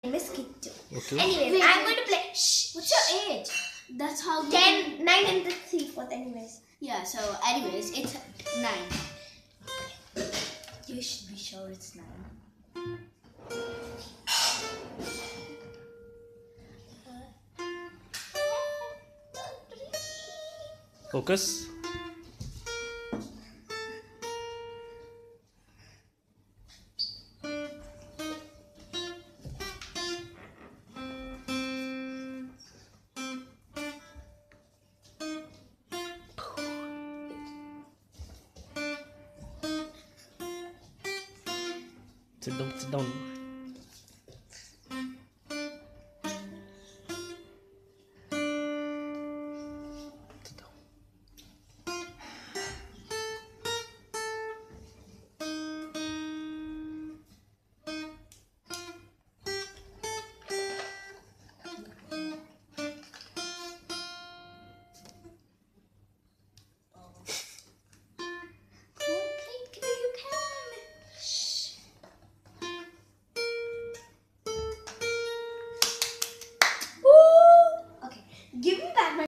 Miss Kitty. Okay. Anyways, I'm going to play. Shh. What's your age? That's how 10, 9 and 3 4th. Anyways. Yeah, so anyways, it's 9. You should be sure it's 9. Focus. Sit down, sit down.